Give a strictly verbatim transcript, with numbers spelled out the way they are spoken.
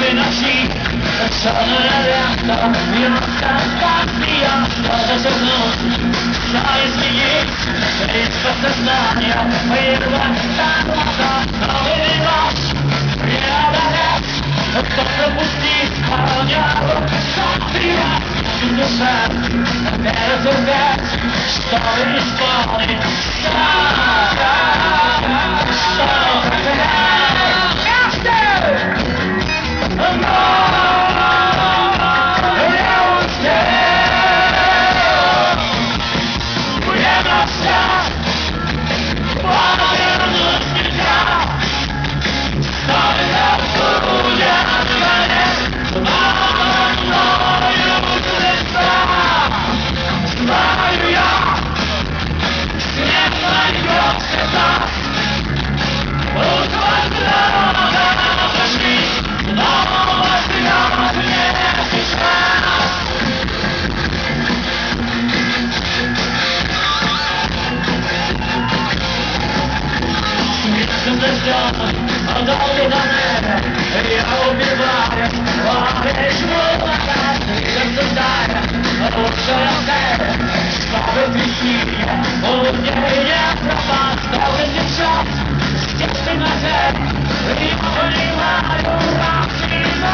nocci sono l'arreato, io non canto via, cosa se non sai sbagliare, sei fatta storia, ma io non canto, non vedi rosso, via da ragazzi, ho fatto busti, ognuno soffria, tu lo sai, è vero tu ragazzi, storie, storie, storie, storie, ad ogni donna e io mi vare vare giù la casa senza andare a forza la terra stavo di figlia ogni altra basta ogni shot stiamo in a terra e io mi vare un razzino